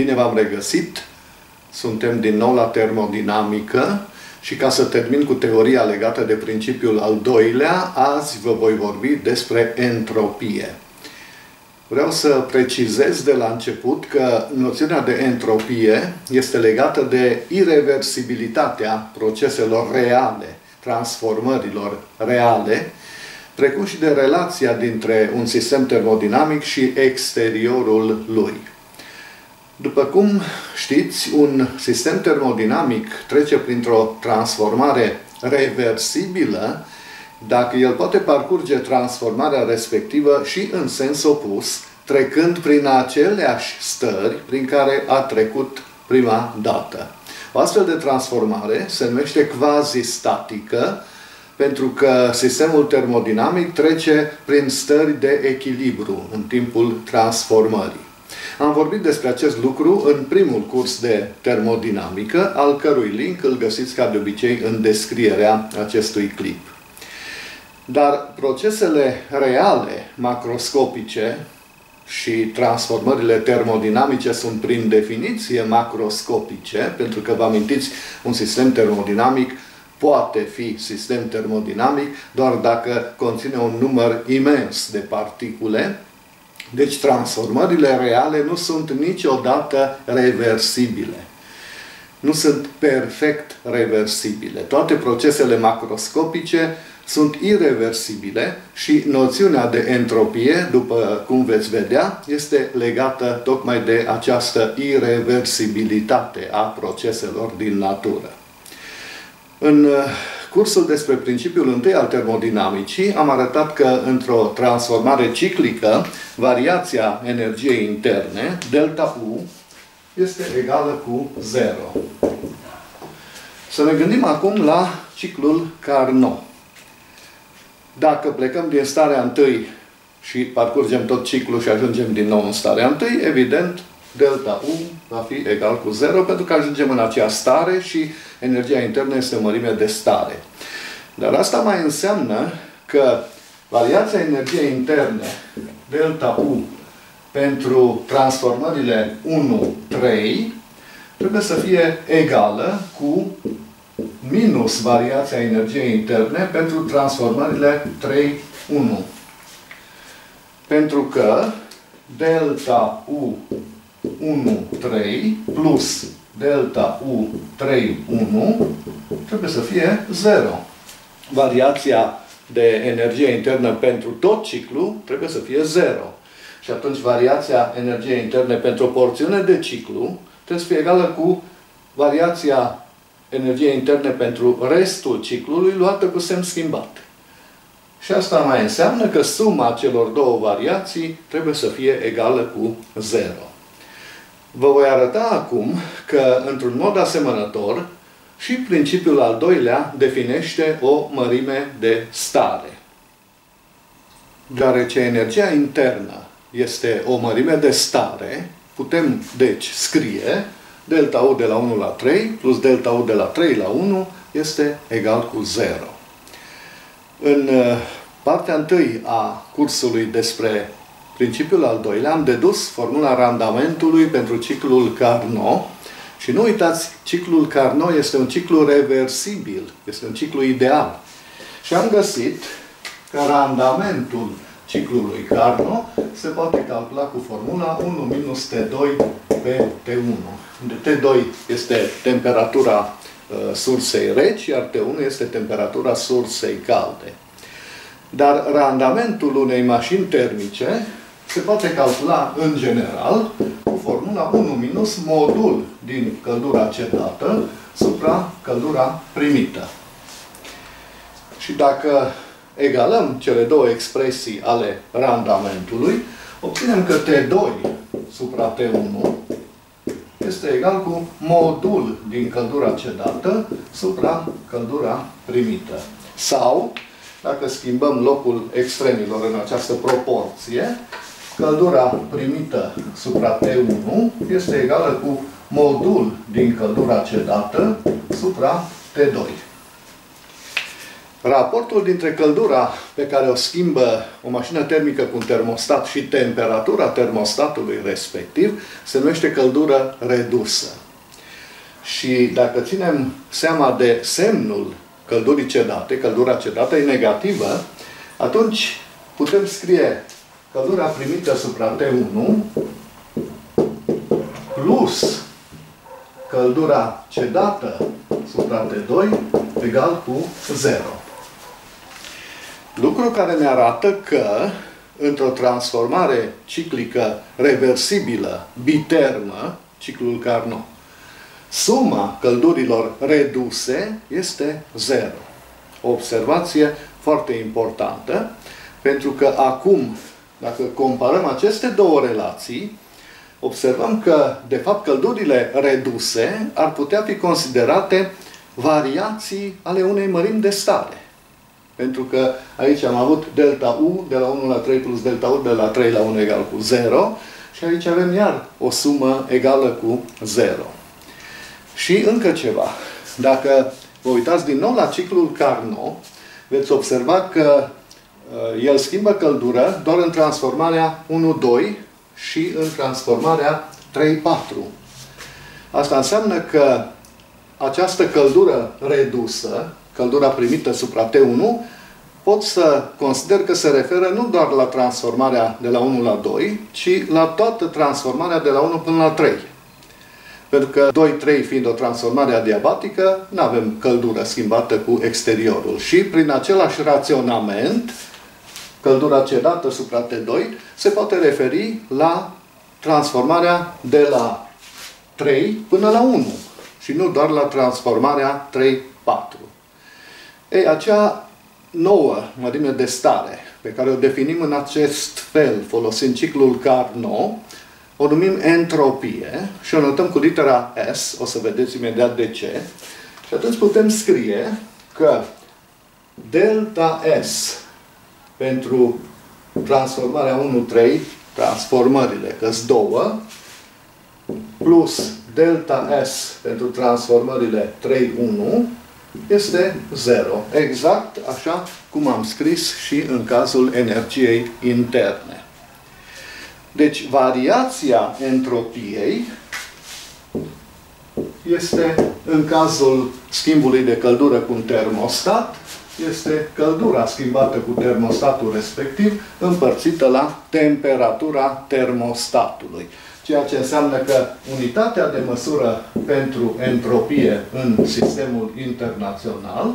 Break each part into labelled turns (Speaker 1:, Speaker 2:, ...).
Speaker 1: Bine v-am regăsit! Suntem din nou la termodinamică și ca să termin cu teoria legată de principiul al doilea, azi vă voi vorbi despre entropie. Vreau să precizez de la început că noțiunea de entropie este legată de ireversibilitatea proceselor reale, transformărilor reale, precum și de relația dintre un sistem termodinamic și exteriorul lui. După cum știți, un sistem termodinamic trece printr-o transformare reversibilă dacă el poate parcurge transformarea respectivă și în sens opus, trecând prin aceleași stări prin care a trecut prima dată. O astfel de transformare se numește quasi-statică, pentru că sistemul termodinamic trece prin stări de echilibru în timpul transformării. Am vorbit despre acest lucru în primul curs de termodinamică, al cărui link îl găsiți ca de obicei în descrierea acestui clip. Dar procesele reale, macroscopice și transformările termodinamice sunt prin definiție macroscopice, pentru că vă amintiți, un sistem termodinamic poate fi sistem termodinamic doar dacă conține un număr imens de particule. Deci transformările reale nu sunt niciodată reversibile. Nu sunt perfect reversibile. Toate procesele macroscopice sunt ireversibile și noțiunea de entropie, după cum veți vedea, este legată tocmai de această ireversibilitate a proceselor din natură. În cursul despre principiul întâi al termodinamicii am arătat că într-o transformare ciclică, variația energiei interne, delta U, este egală cu 0. Să ne gândim acum la ciclul Carnot. Dacă plecăm din starea întâi și parcurgem tot ciclul și ajungem din nou în starea întâi, evident, delta U va fi egal cu 0, pentru că ajungem în acea stare și energia internă este o mărime de stare. Dar asta mai înseamnă că variația energiei interne, delta U, pentru transformările 1-3, trebuie să fie egală cu minus variația energiei interne pentru transformările 3-1. Pentru că delta U 1,3 plus delta U 3,1 trebuie să fie 0. Variația de energie internă pentru tot ciclu trebuie să fie 0. Și atunci variația energiei interne pentru o porțiune de ciclu trebuie să fie egală cu variația energiei interne pentru restul ciclului luată cu semn schimbat. Și asta mai înseamnă că suma celor două variații trebuie să fie egală cu 0. Vă voi arăta acum că, într-un mod asemănător, și principiul al doilea definește o mărime de stare. Deoarece energia internă este o mărime de stare, putem, deci, scrie delta U de la 1 la 3 plus delta U de la 3 la 1 este egal cu 0. În partea întâi a cursului despre principiul al doilea am dedus formula randamentului pentru ciclul Carnot și nu uitați, ciclul Carnot este un ciclu reversibil, este un ciclu ideal. Și am găsit că randamentul ciclului Carnot se poate calcula cu formula 1 minus T2 pe T1, unde T2 este temperatura sursei reci, iar T1 este temperatura sursei calde. Dar randamentul unei mașini termice se poate calcula în general cu formula 1 minus modul din căldura cedată supra căldura primită. Și dacă egalăm cele două expresii ale randamentului, obținem că T2 supra T1 este egal cu modul din căldura cedată supra căldura primită. Sau, dacă schimbăm locul extremilor în această proporție, căldura primită supra T1 este egală cu modul din căldura cedată supra T2. Raportul dintre căldura pe care o schimbă o mașină termică cu un termostat și temperatura termostatului respectiv se numește căldură redusă. Și dacă ținem seama de semnul căldurii cedate, căldura cedată e negativă, atunci putem scrie căldura primită supra T1 plus căldura cedată supra T2 egal cu 0. Lucru care ne arată că într-o transformare ciclică reversibilă, bitermă, ciclul Carnot, suma căldurilor reduse este 0. O observație foarte importantă, pentru că acum, dacă comparăm aceste două relații, observăm că, de fapt, căldurile reduse ar putea fi considerate variații ale unei mărimi de stare. Pentru că aici am avut delta U de la 1 la 3 plus delta U de la 3 la 1 egal cu 0 și aici avem iar o sumă egală cu 0. Și încă ceva. Dacă vă uitați din nou la ciclul Carnot, veți observa că el schimbă căldură doar în transformarea 1-2 și în transformarea 3-4. Asta înseamnă că această căldură redusă, căldura primită supra T1, pot să consider că se referă nu doar la transformarea de la 1 la 2, ci la toată transformarea de la 1 până la 3. Pentru că 2-3 fiind o transformare adiabatică, nu avem căldură schimbată cu exteriorul. Și prin același raționament, căldura cedată supra T2 se poate referi la transformarea de la 3 până la 1 și nu doar la transformarea 3-4. Ei, acea nouă mărime de stare, pe care o definim în acest fel, folosind ciclul Carnot, o numim entropie și o notăm cu litera S, o să vedeți imediat de ce. Și atunci putem scrie că delta S pentru transformarea 1-3, transformările, că-s două, plus delta S pentru transformările 3-1, este 0. Exact așa cum am scris și în cazul energiei interne. Deci, variația entropiei este, în cazul schimbului de căldură cu un termostat, este căldura schimbată cu termostatul respectiv împărțită la temperatura termostatului. Ceea ce înseamnă că unitatea de măsură pentru entropie în sistemul internațional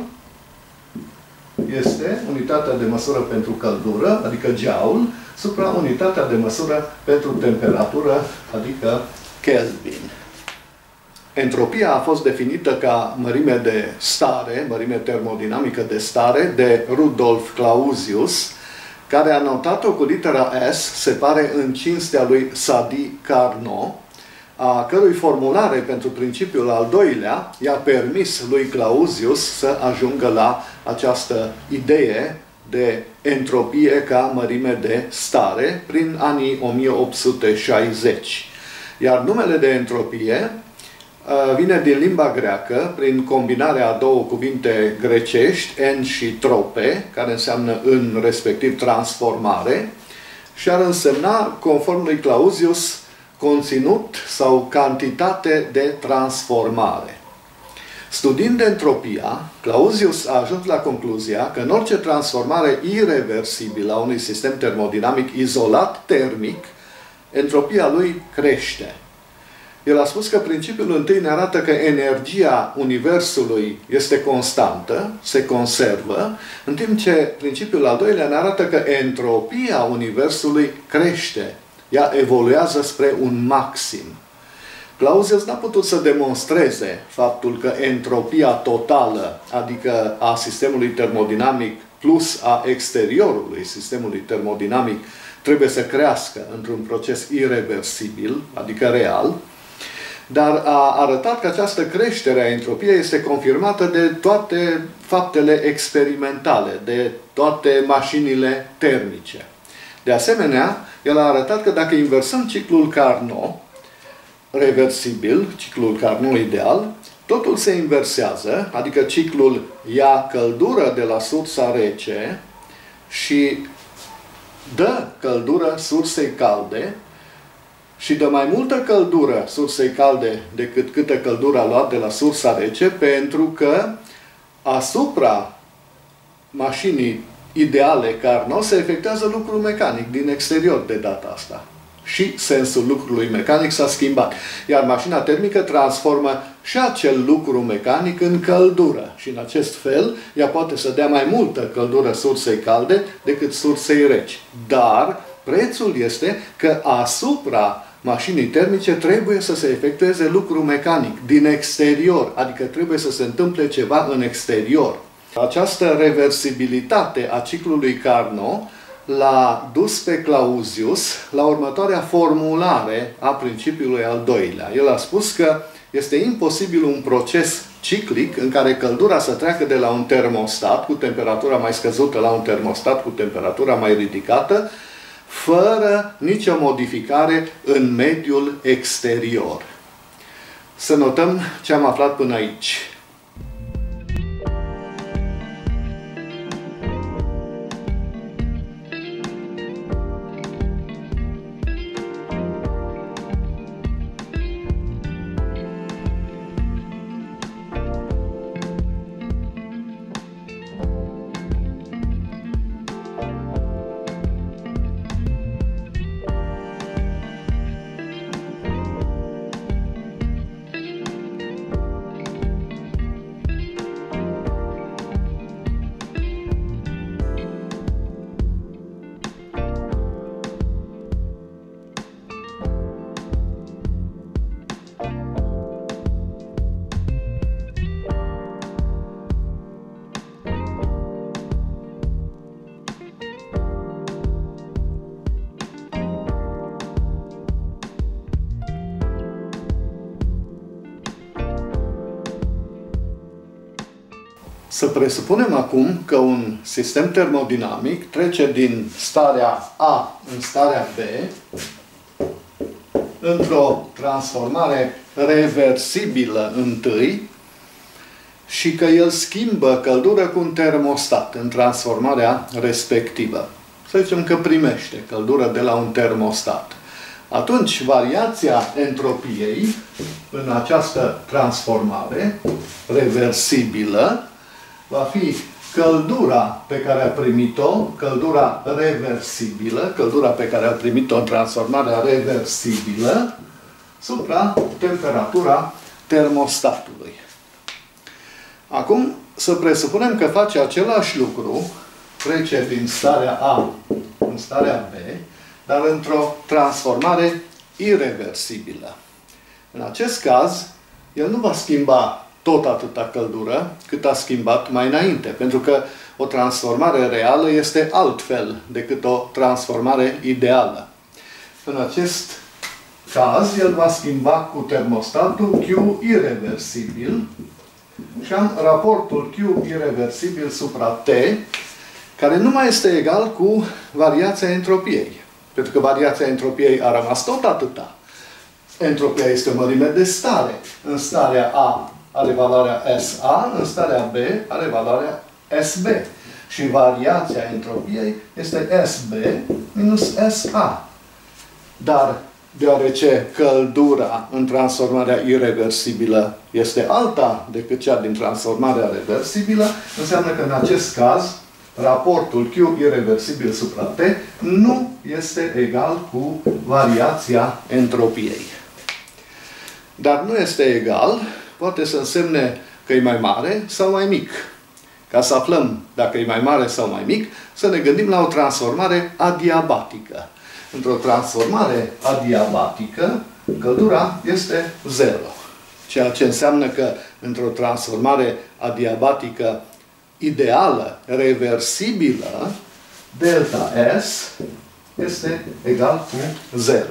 Speaker 1: este unitatea de măsură pentru căldură, adică Joule, supra unitatea de măsură pentru temperatură, adică Kelvin. Entropia a fost definită ca mărime de stare, mărime termodinamică de stare, de Rudolf Clausius, care a notat-o cu litera S, se pare în cinstea lui Sadi Carnot, a cărui formulare pentru principiul al doilea i-a permis lui Clausius să ajungă la această idee de entropie ca mărime de stare prin anii 1860. Iar numele de entropie vine din limba greacă, prin combinarea a două cuvinte grecești, en și trope, care înseamnă în, respectiv transformare, și ar însemna, conform lui Clausius, conținut sau cantitate de transformare. Studiind entropia, Clausius a ajuns la concluzia că în orice transformare ireversibilă a unui sistem termodinamic izolat termic, entropia lui crește. El a spus că principiul întâi ne arată că energia Universului este constantă, se conservă, în timp ce principiul al doilea ne arată că entropia Universului crește. Ea evoluează spre un maxim. Clausius n-a putut să demonstreze faptul că entropia totală, adică a sistemului termodinamic plus a exteriorului sistemului termodinamic, trebuie să crească într-un proces ireversibil, adică real, dar a arătat că această creștere a entropiei este confirmată de toate faptele experimentale, de toate mașinile termice. De asemenea, el a arătat că dacă inversăm ciclul Carnot, reversibil, ciclul Carnot ideal, totul se inversează, adică ciclul ia căldură de la sursa rece și dă căldură sursei calde și dă mai multă căldură sursei calde decât câtă căldură a luat de la sursa rece, pentru că asupra mașinii ideale Carnot se efectuează lucru mecanic din exterior de data asta. Și sensul lucrului mecanic s-a schimbat. Iar mașina termică transformă și acel lucru mecanic în căldură. Și în acest fel, ea poate să dea mai multă căldură sursei calde decât sursei reci. Dar prețul este că asupra mașinii termice trebuie să se efectueze lucru mecanic din exterior. Adică trebuie să se întâmple ceva în exterior. Această reversibilitate a ciclului Carnot l-a dus pe Clausius la următoarea formulare a principiului al doilea. El a spus că este imposibil un proces ciclic în care căldura să treacă de la un termostat cu temperatura mai scăzută la un termostat cu temperatura mai ridicată, fără nicio modificare în mediul exterior. Să notăm ce am aflat până aici. Să presupunem acum că un sistem termodinamic trece din starea A în starea B într-o transformare reversibilă întâi și că el schimbă căldură cu un termostat în transformarea respectivă. Să zicem că primește căldură de la un termostat. Atunci, variația entropiei în această transformare reversibilă va fi căldura pe care a primit-o, căldura reversibilă, căldura pe care a primit-o în transformarea reversibilă, supra temperatura termostatului. Acum, să presupunem că face același lucru, trece din starea A în starea B, dar într-o transformare ireversibilă. În acest caz, el nu va schimba tot atâta căldură cât a schimbat mai înainte, pentru că o transformare reală este altfel decât o transformare ideală. În acest caz, el va schimba cu termostatul Q ireversibil și am raportul Q ireversibil supra T, care nu mai este egal cu variația entropiei. Pentru că variația entropiei a rămas tot atâta. Entropia este o mărime de stare. În starea A are valoarea SA, în starea B are valoarea SB. Și variația entropiei este SB minus SA. Dar, deoarece căldura în transformarea ireversibilă este alta decât cea din transformarea reversibilă, înseamnă că în acest caz raportul Q ireversibil supra T nu este egal cu variația entropiei. Dar nu este egal, poate să însemne că e mai mare sau mai mic. Ca să aflăm dacă e mai mare sau mai mic, să ne gândim la o transformare adiabatică. Într-o transformare adiabatică, căldura este 0. Ceea ce înseamnă că într-o transformare adiabatică ideală, reversibilă, delta S este egal cu 0.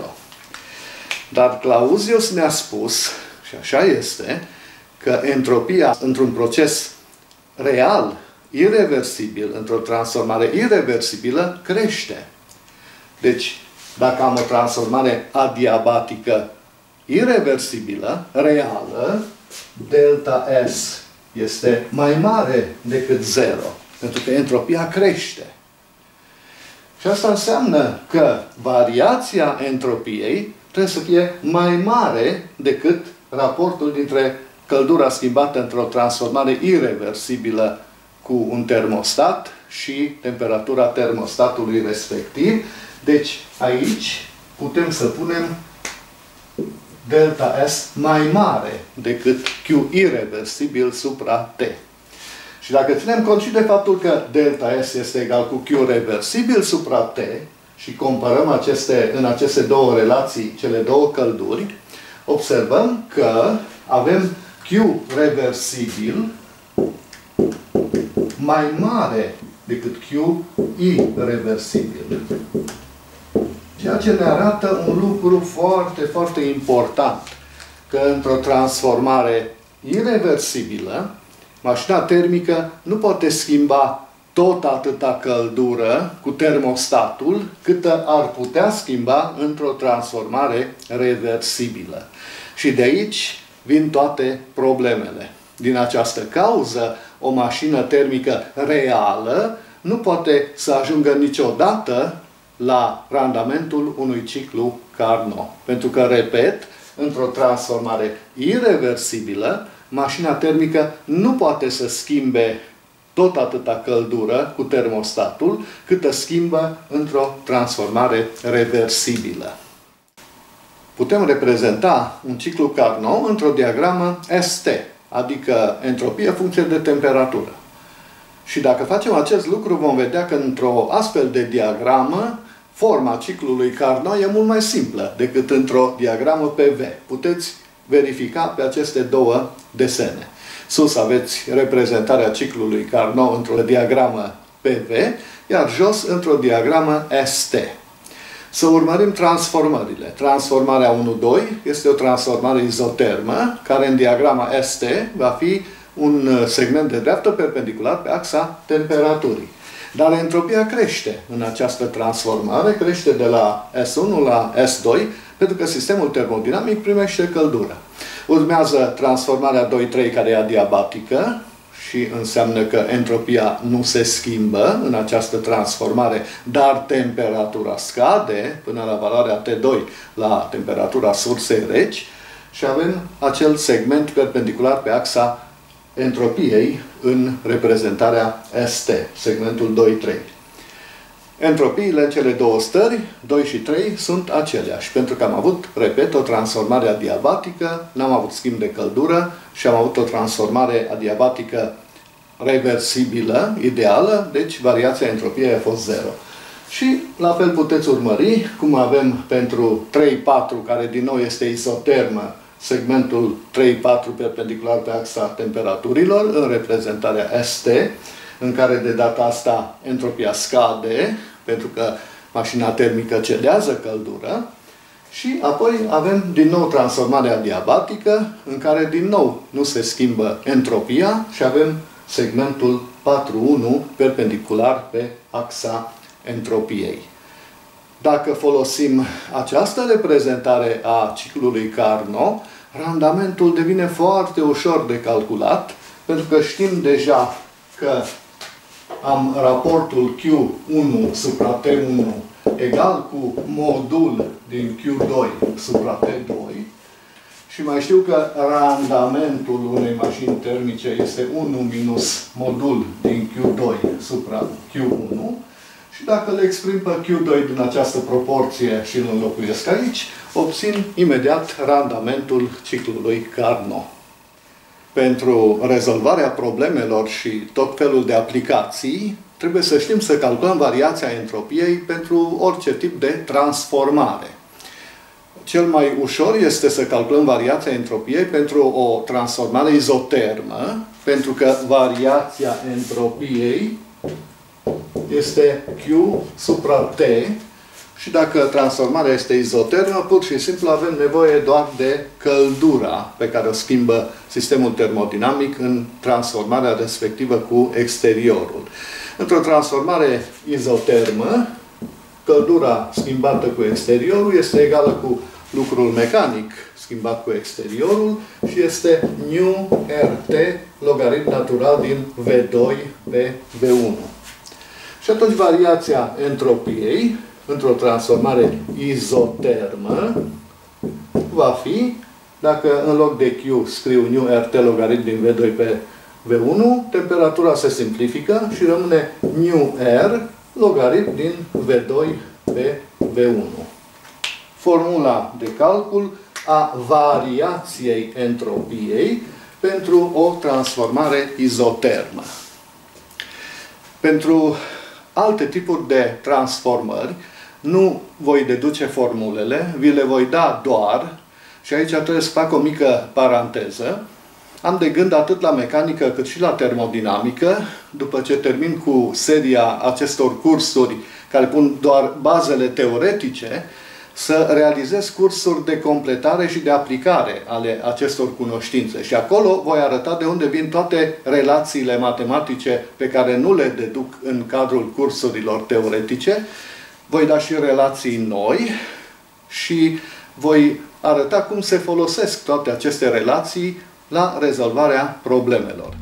Speaker 1: Dar Clausius ne-a spus, și așa este, că entropia într-un proces real, ireversibil, într-o transformare ireversibilă, crește. Deci, dacă am o transformare adiabatică ireversibilă, reală, delta S este mai mare decât 0. Pentru că entropia crește. Și asta înseamnă că variația entropiei trebuie să fie mai mare decât raportul dintre căldura schimbată într-o transformare ireversibilă cu un termostat și temperatura termostatului respectiv. Deci aici putem să punem delta S mai mare decât Q ireversibil supra T. Și dacă ținem cont și de faptul că delta S este egal cu Q reversibil supra T și comparăm în aceste două relații cele două călduri, observăm că avem Q reversibil mai mare decât Q irreversibil. Ceea ce ne arată un lucru foarte, foarte important. Că într-o transformare ireversibilă, mașina termică nu poate schimba tot atâta căldură cu termostatul cât ar putea schimba într-o transformare reversibilă. Și de aici vin toate problemele. Din această cauză, o mașină termică reală nu poate să ajungă niciodată la randamentul unui ciclu Carnot. Pentru că, repet, într-o transformare ireversibilă, mașina termică nu poate să schimbe tot atâta căldură cu termostatul, cât schimbă într-o transformare reversibilă. Putem reprezenta un ciclu Carnot într-o diagramă ST, adică entropie funcție de temperatură. Și dacă facem acest lucru, vom vedea că într-o astfel de diagramă, forma ciclului Carnot e mult mai simplă decât într-o diagramă PV. Puteți verifica pe aceste două desene. Sus aveți reprezentarea ciclului Carnot într-o diagramă PV, iar jos într-o diagramă ST. Să urmărim transformările. Transformarea 1-2 este o transformare izotermă, care în diagrama ST va fi un segment de dreaptă perpendicular pe axa temperaturii. Dar entropia crește în această transformare, crește de la S1 la S2, pentru că sistemul termodinamic primește căldură. Urmează transformarea 2-3, care e adiabatică și înseamnă că entropia nu se schimbă în această transformare, dar temperatura scade până la valoarea T2 la temperatura sursei reci și avem acel segment perpendicular pe axa entropiei în reprezentarea ST, segmentul 2-3. Entropiile în cele două stări, 2 și 3, sunt aceleași, pentru că am avut, repet, o transformare adiabatică, n-am avut schimb de căldură și am avut o transformare adiabatică reversibilă, ideală, deci variația entropiei a fost 0. Și la fel puteți urmări, cum avem pentru 3-4, care din nou este isotermă, segmentul 3-4 perpendicular pe axa temperaturilor, în reprezentarea ST, în care de data asta entropia scade, pentru că mașina termică cedează căldură, și apoi avem din nou transformarea adiabatică, în care din nou nu se schimbă entropia și avem segmentul 4-1 perpendicular pe axa entropiei. Dacă folosim această reprezentare a ciclului Carnot, randamentul devine foarte ușor de calculat, pentru că știm deja că am raportul Q1 supra T1 egal cu modul din Q2 supra T2 și mai știu că randamentul unei mașini termice este 1 minus modul din Q2 supra Q1 și dacă le exprim pe Q2 din această proporție și îl înlocuiesc aici, obțin imediat randamentul ciclului Carnot. Pentru rezolvarea problemelor și tot felul de aplicații, trebuie să știm să calculăm variația entropiei pentru orice tip de transformare. Cel mai ușor este să calculăm variația entropiei pentru o transformare izotermă, pentru că variația entropiei este Q supra T și dacă transformarea este izotermă, pur și simplu avem nevoie doar de căldura pe care o schimbă sistemul termodinamic în transformarea respectivă cu exteriorul. Într-o transformare izotermă, căldura schimbată cu exteriorul este egală cu lucrul mecanic schimbat cu exteriorul și este nu RT logaritm natural din V2 pe V1. Și atunci variația entropiei într-o transformare izotermă va fi, dacă în loc de Q scriu nu RT logaritm din V2 pe V1, temperatura se simplifică și rămâne nu R logaritm din V2 pe V1. Formula de calcul a variației entropiei pentru o transformare izotermă. Pentru alte tipuri de transformări nu voi deduce formulele, vi le voi da doar, și aici trebuie să fac o mică paranteză. Am de gând atât la mecanică cât și la termodinamică, după ce termin cu seria acestor cursuri care pun doar bazele teoretice, să realizez cursuri de completare și de aplicare ale acestor cunoștințe. Și acolo voi arăta de unde vin toate relațiile matematice pe care nu le deduc în cadrul cursurilor teoretice. Voi da și relații noi și voi arăta cum se folosesc toate aceste relații la rezolvarea problemelor.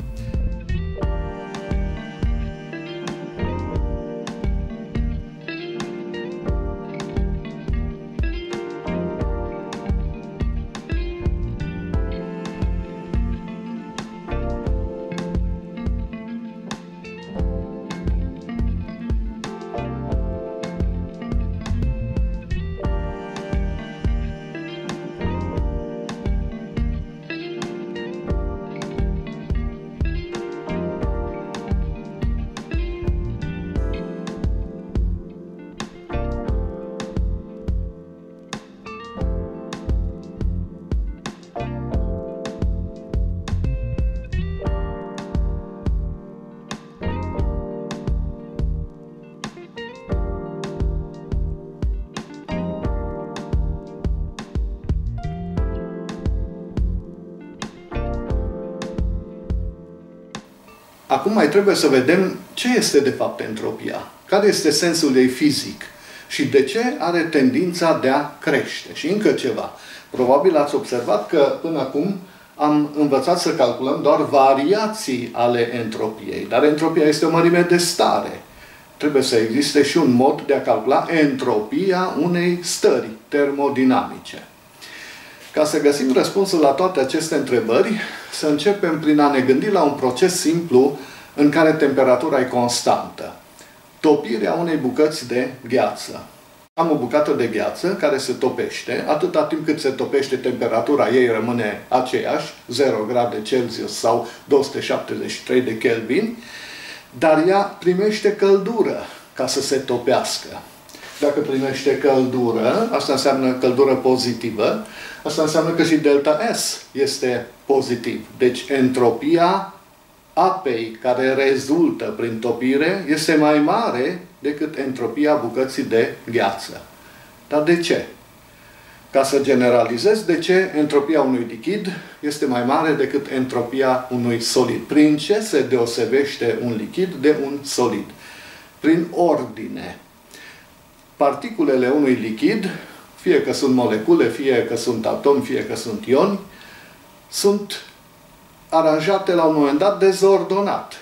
Speaker 1: Acum mai trebuie să vedem ce este de fapt entropia, care este sensul ei fizic și de ce are tendința de a crește. Și încă ceva. Probabil ați observat că până acum am învățat să calculăm doar variații ale entropiei. Dar entropia este o mărime de stare. Trebuie să existe și un mod de a calcula entropia unei stări termodinamice. Ca să găsim răspunsul la toate aceste întrebări, să începem prin a ne gândi la un proces simplu în care temperatura e constantă. Topirea unei bucăți de gheață. Am o bucată de gheață care se topește. Atâta timp cât se topește, temperatura ei rămâne aceeași, 0 grade Celsius sau 273 de Kelvin, dar ea primește căldură ca să se topească. Dacă primește căldură, asta înseamnă căldură pozitivă, asta înseamnă că și delta S este pozitiv. Deci entropia apei care rezultă prin topire este mai mare decât entropia bucății de gheață. Dar de ce? Ca să generalizez, de ce entropia unui lichid este mai mare decât entropia unui solid? Prin ce se deosebește un lichid de un solid? Prin ordine. Particulele unui lichid, fie că sunt molecule, fie că sunt atomi, fie că sunt ioni, sunt aranjate la un moment dat dezordonat.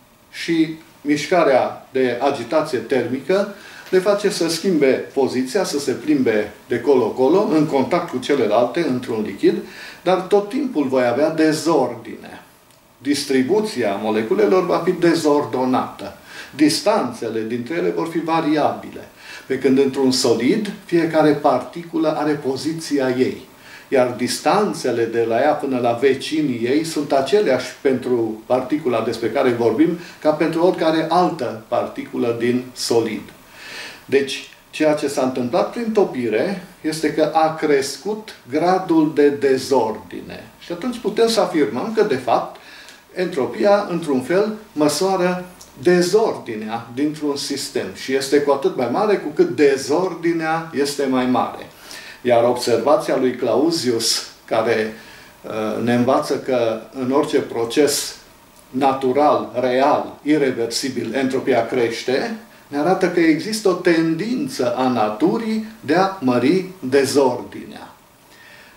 Speaker 1: Și mișcarea de agitație termică le face să schimbe poziția, să se plimbe de colo-colo, în contact cu celelalte, într-un lichid, dar tot timpul voi avea dezordine. Distribuția moleculelor va fi dezordonată. Distanțele dintre ele vor fi variabile. Pe când într-un solid, fiecare particulă are poziția ei. Iar distanțele de la ea până la vecinii ei sunt aceleași pentru particula despre care vorbim ca pentru oricare altă particulă din solid. Deci, ceea ce s-a întâmplat prin topire este că a crescut gradul de dezordine. Și atunci putem să afirmăm că, de fapt, entropia, într-un fel, măsoară dezordinea dintr-un sistem. Și este cu atât mai mare cu cât dezordinea este mai mare. Iar observația lui Clausius, care ne învață că în orice proces natural, real, ireversibil, entropia crește, ne arată că există o tendință a naturii de a mări dezordinea.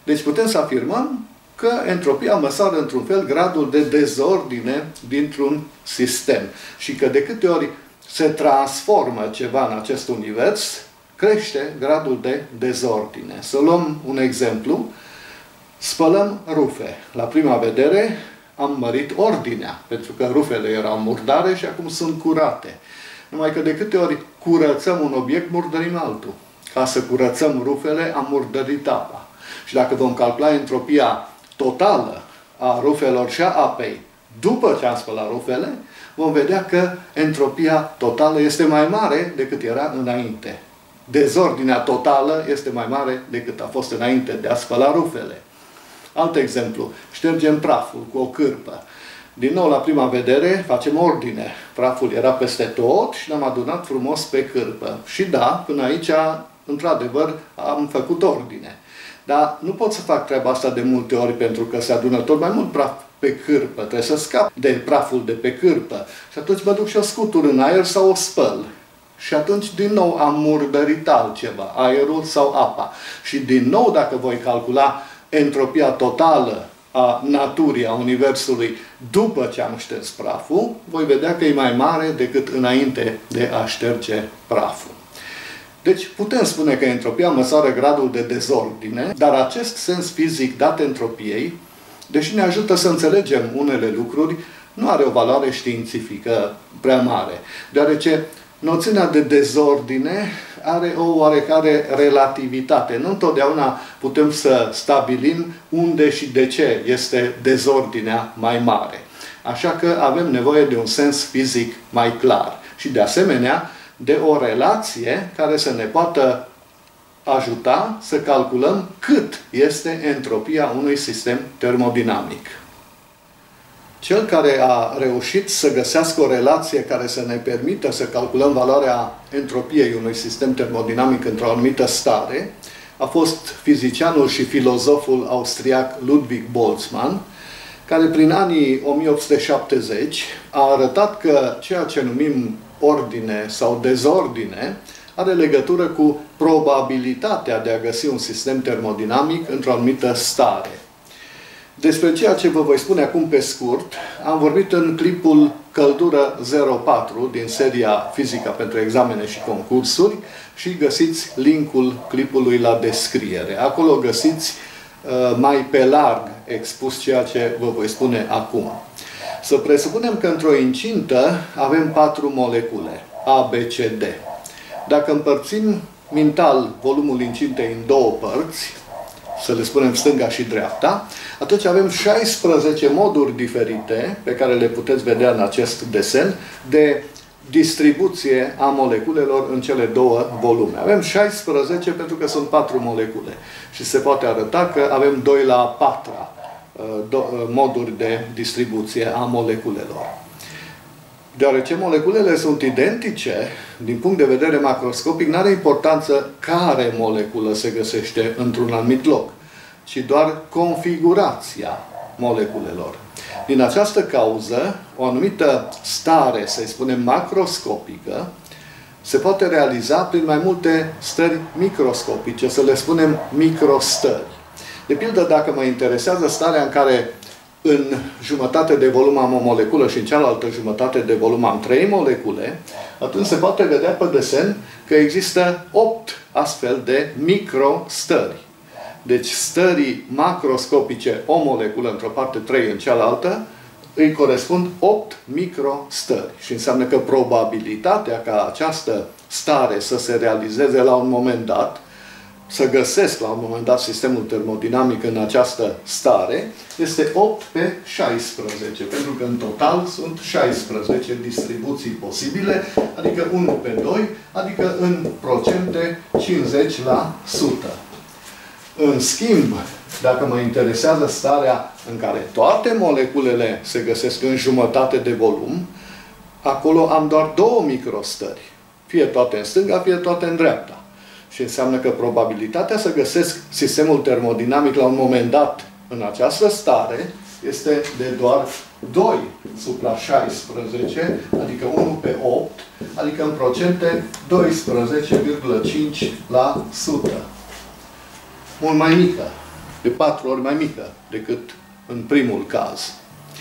Speaker 1: Deci putem să afirmăm că entropia măsoară într-un fel gradul de dezordine dintr-un sistem și că de câte ori se transformă ceva în acest univers, crește gradul de dezordine. Să luăm un exemplu. Spălăm rufe. La prima vedere am mărit ordinea, pentru că rufele erau murdare și acum sunt curate. Numai că de câte ori curățăm un obiect, murdărim altul. Ca să curățăm rufele, am murdărit apa. Și dacă vom calcula entropia totală a rufelor și a apei după ce am spălat rufele, vom vedea că entropia totală este mai mare decât era înainte. Dezordinea totală este mai mare decât a fost înainte de a spăla rufele. Alt exemplu, ștergem praful cu o cârpă. Din nou, la prima vedere, facem ordine. Praful era peste tot și l-am adunat frumos pe cârpă. Și da, până aici, într-adevăr, am făcut ordine. Dar nu pot să fac treaba asta de multe ori, pentru că se adună tot mai mult praf pe cârpă. Trebuie să scap de praful de pe cârpă. Și atunci mă duc și o scutur în aer sau o spăl. Și atunci, din nou, am murdărit altceva, aerul sau apa. Și din nou, dacă voi calcula entropia totală a naturii, a universului, după ce am șters praful, voi vedea că e mai mare decât înainte de a șterge praful. Deci putem spune că entropia măsoară gradul de dezordine, dar acest sens fizic dat entropiei, deși ne ajută să înțelegem unele lucruri, nu are o valoare științifică prea mare, deoarece noțiunea de dezordine are o oarecare relativitate. Nu întotdeauna putem să stabilim unde și de ce este dezordinea mai mare. Așa că avem nevoie de un sens fizic mai clar și, de asemenea, de o relație care să ne poată ajuta să calculăm cât este entropia unui sistem termodinamic. Cel care a reușit să găsească o relație care să ne permită să calculăm valoarea entropiei unui sistem termodinamic într-o anumită stare a fost fizicianul și filozoful austriac Ludwig Boltzmann, care prin anii 1870 a arătat că ceea ce numim ordine sau dezordine are legătură cu probabilitatea de a găsi un sistem termodinamic într-o anumită stare. Despre ceea ce vă voi spune acum pe scurt, am vorbit în clipul Căldură 04 din seria Fizica pentru examene și concursuri și găsiți linkul clipului la descriere. Acolo găsiți mai pe larg expus ceea ce vă voi spune acum. Să presupunem că într-o incintă avem 4 molecule, A, B, C, D. Dacă împărțim mental volumul incintei în două părți, să le spunem stânga și dreapta, atunci avem 16 moduri diferite, pe care le puteți vedea în acest desen, de distribuție a moleculelor în cele două volume. Avem 16 pentru că sunt 4 molecule. Și se poate arăta că avem 2 la 4 moduri de distribuție a moleculelor. Deoarece moleculele sunt identice, din punct de vedere macroscopic, nu are importanță care moleculă se găsește într-un anumit loc, ci doar configurația moleculelor. Din această cauză, o anumită stare, să-i spunem macroscopică, se poate realiza prin mai multe stări microscopice, să le spunem microstări. De pildă, dacă mă interesează starea în care în jumătate de volum am o moleculă și în cealaltă jumătate de volum am 3 molecule, atunci se poate vedea pe desen că există 8 astfel de microstări. Deci stării macroscopice, o moleculă într-o parte, 3 în cealaltă, îi corespund 8 microstări. Și înseamnă că probabilitatea ca această stare să se realizeze la un moment dat, să găsesc la un moment dat sistemul termodinamic în această stare, este 8 pe 16, pentru că în total sunt 16 distribuții posibile, adică 1 pe 2, adică în procente 50%. În schimb, dacă mă interesează starea în care toate moleculele se găsesc în jumătate de volum, acolo am doar 2 microstări, fie toate în stânga, fie toate în dreapta. Și înseamnă că probabilitatea să găsesc sistemul termodinamic la un moment dat în această stare este de doar 2 supra 16, adică 1 pe 8, adică în procente 12,5%. Mult mai mică. de 4 ori mai mică decât în primul caz.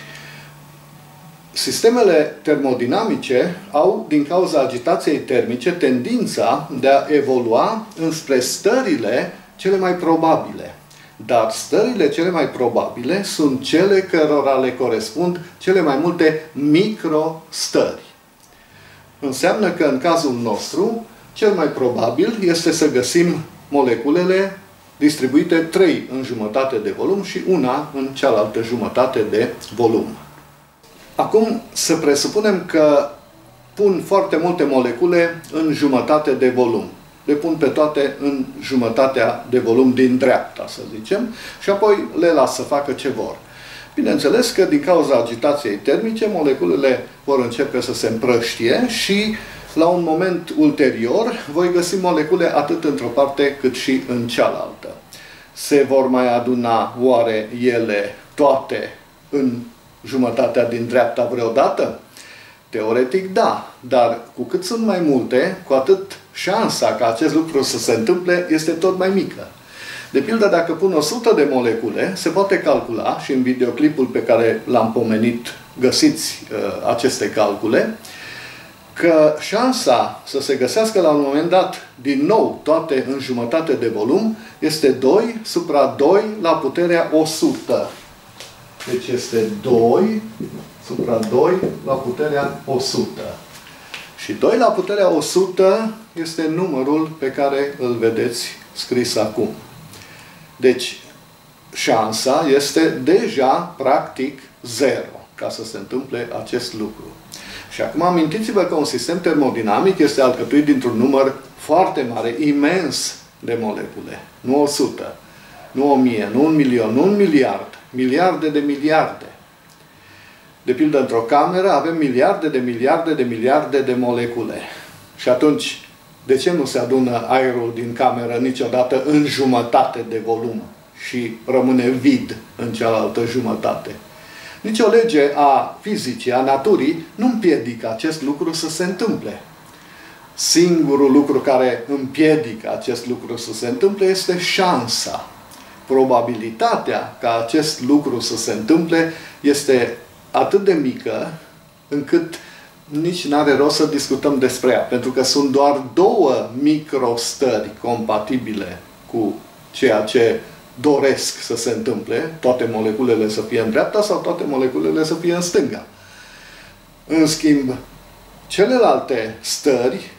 Speaker 1: Sistemele termodinamice au, din cauza agitației termice, tendința de a evolua înspre stările cele mai probabile. Dar stările cele mai probabile sunt cele cărora le corespund cele mai multe microstări. Înseamnă că în cazul nostru, cel mai probabil este să găsim moleculele distribuite 3 în jumătate de volum și una în cealaltă jumătate de volum. Acum să presupunem că pun foarte multe molecule în jumătate de volum. Le pun pe toate în jumătatea de volum din dreapta, să zicem, și apoi le las să facă ce vor. Bineînțeles că din cauza agitației termice, moleculele vor începe să se împrăștie și la un moment ulterior voi găsi molecule atât într-o parte cât și în cealaltă. Se vor mai aduna oare ele toate în jumătatea din dreapta vreodată? Teoretic da, dar cu cât sunt mai multe, cu atât șansa ca acest lucru să se întâmple este tot mai mică. De pildă, dacă pun 100 de molecule, se poate calcula, și în videoclipul pe care l-am pomenit găsiți aceste calcule, că șansa să se găsească la un moment dat din nou toate în jumătate de volum este 2 supra 2 la puterea 100. Deci este 2 supra 2 la puterea 100. Și 2 la puterea 100 este numărul pe care îl vedeți scris acum. Deci, șansa este deja practic 0 ca să se întâmple acest lucru. Și acum amintiți-vă că un sistem termodinamic este alcătuit dintr-un număr foarte mare, imens de molecule. Nu 100, nu 1000, nu 1.000.000, nu 1 miliard. Miliarde de miliarde. De pildă, într-o cameră avem miliarde de miliarde de miliarde de molecule. Și atunci, de ce nu se adună aerul din cameră niciodată în jumătate de volum și rămâne vid în cealaltă jumătate? Nici o lege a fizicii, a naturii, nu împiedică acest lucru să se întâmple. Singurul lucru care împiedică acest lucru să se întâmple este șansa. Probabilitatea ca acest lucru să se întâmple este atât de mică încât nici n-are rost să discutăm despre ea, pentru că sunt doar 2 microstări compatibile cu ceea ce doresc să se întâmple, toate moleculele să fie în dreapta sau toate moleculele să fie în stânga. În schimb, celelalte stări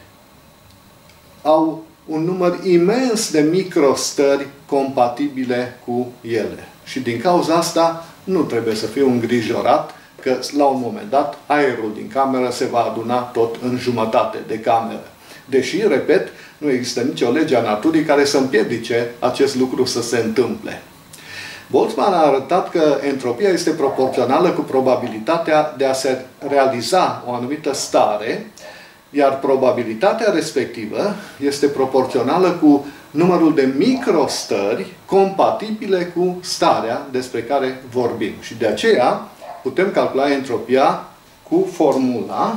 Speaker 1: au un număr imens de microstări compatibile cu ele. Și din cauza asta nu trebuie să fiu îngrijorat că la un moment dat aerul din cameră se va aduna tot în jumătate de cameră. Deși, repet, nu există nicio lege a naturii care să împiedice acest lucru să se întâmple. Boltzmann a arătat că entropia este proporțională cu probabilitatea de a se realiza o anumită stare, iar probabilitatea respectivă este proporțională cu numărul de microstări compatibile cu starea despre care vorbim. Și de aceea putem calcula entropia cu formula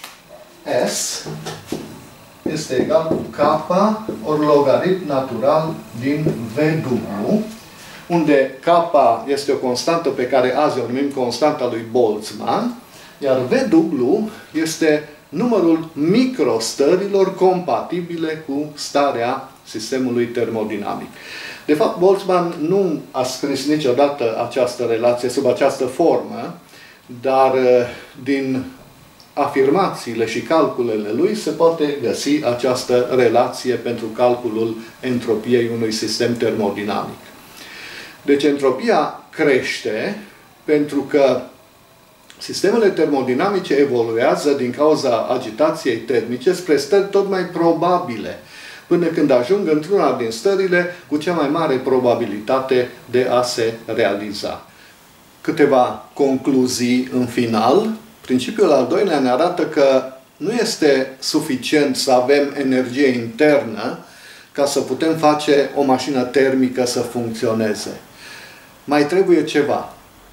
Speaker 1: S este egal cu K ori logaritm natural din VW, unde K este o constantă pe care azi o numim constanta lui Boltzmann, iar VW este numărul microstărilor compatibile cu starea sistemului termodinamic. De fapt, Boltzmann nu a scris niciodată această relație sub această formă, dar din afirmațiile și calculele lui se poate găsi această relație pentru calculul entropiei unui sistem termodinamic. Deci entropia crește pentru că sistemele termodinamice evoluează din cauza agitației termice spre stări tot mai probabile, până când ajung într-una din stările cu cea mai mare probabilitate de a se realiza. Câteva concluzii în final. Principiul al doilea ne arată că nu este suficient să avem energie internă ca să putem face o mașină termică să funcționeze. Mai trebuie ceva.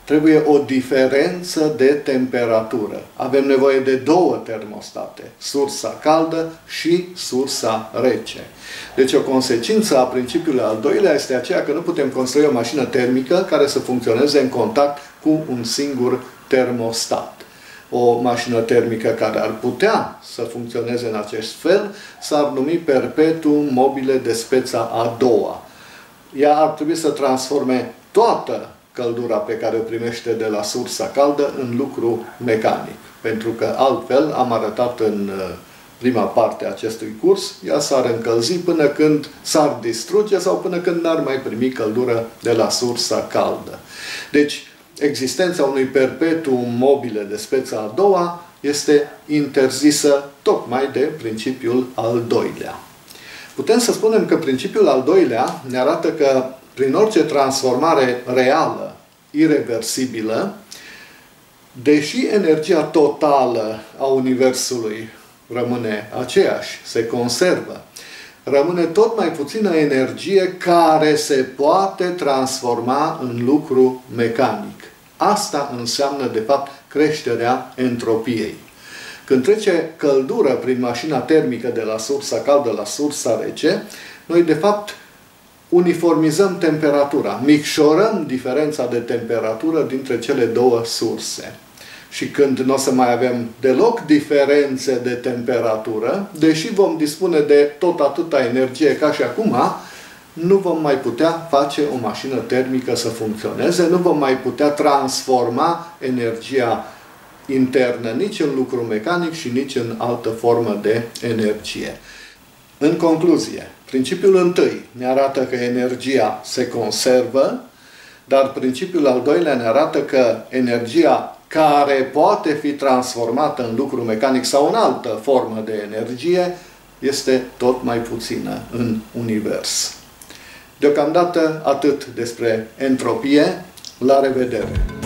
Speaker 1: trebuie o diferență de temperatură. Avem nevoie de două termostate, sursa caldă și sursa rece. Deci o consecință a principiului al doilea este aceea că nu putem construi o mașină termică care să funcționeze în contact cu un singur termostat. O mașină termică care ar putea să funcționeze în acest fel s-ar numi perpetuum mobile de speța a doua. Ea ar trebui să transforme toată căldura pe care o primește de la sursa caldă în lucru mecanic. Pentru că altfel, am arătat în prima parte a acestui curs, ea s-ar încălzi până când s-ar distruge sau până când n-ar mai primi căldură de la sursa caldă. Deci, existența unui perpetuum mobile de speța a doua este interzisă tocmai de principiul al doilea. Putem să spunem că principiul al doilea ne arată că prin orice transformare reală, ireversibilă, deși energia totală a Universului rămâne aceeași, se conservă, rămâne tot mai puțină energie care se poate transforma în lucru mecanic. Asta înseamnă, de fapt, creșterea entropiei. Când trece căldură prin mașina termică de la sursa caldă la sursa rece, noi, de fapt, uniformizăm temperatura, micșorăm diferența de temperatură dintre cele două surse. Și când nu o să mai avem deloc diferențe de temperatură, deși vom dispune de tot atâta energie ca și acum, nu vom mai putea face o mașină termică să funcționeze, nu vom mai putea transforma energia internă nici în lucru mecanic și nici în altă formă de energie. În concluzie, principiul întâi ne arată că energia se conservă, dar principiul al doilea ne arată că energia care poate fi transformată în lucru mecanic sau în altă formă de energie este tot mai puțină în univers. Deocamdată atât despre entropie. La revedere!